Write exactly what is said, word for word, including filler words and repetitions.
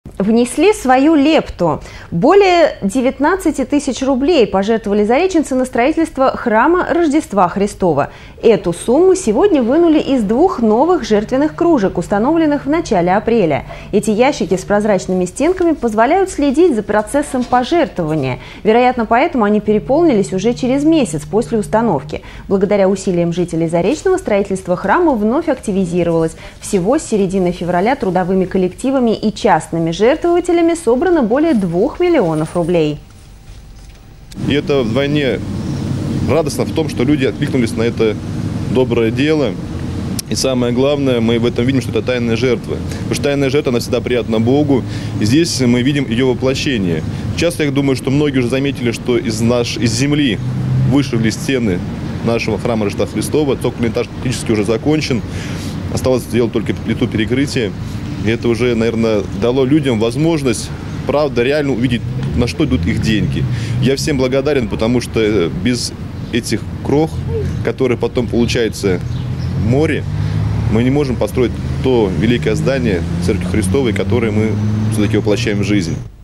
Внесли свою лепту. Более девятнадцати тысяч рублей пожертвовали зареченцы на строительство храма Рождества Христова. Эту сумму сегодня вынули из двух новых жертвенных кружек, установленных в начале апреля. Эти ящики с прозрачными стенками позволяют следить за процессом пожертвования. Вероятно, поэтому они переполнились уже через месяц после установки. Благодаря усилиям жителей Заречного строительство храма вновь активизировалось. Всего с середины февраля трудовыми коллективами и частными жертвователями собрано более двух миллионов рублей. И это вдвойне радостно в том, что люди откликнулись на это доброе дело. И самое главное, мы в этом видим, что это тайная жертва. Потому что тайная жертва, она всегда приятна Богу. И здесь мы видим ее воплощение. Часто я думаю, что многие уже заметили, что из, наш, из земли вышли стены нашего храма Рождества Христова. Цокольный этаж практически уже закончен. Осталось сделать только плиту перекрытия. И это уже, наверное, дало людям возможность, правда, реально увидеть, на что идут их деньги. Я всем благодарен, потому что без этих крох, которые потом получаются в море, мы не можем построить то великое здание Церкви Христовой, которое мы все-таки воплощаем в жизнь.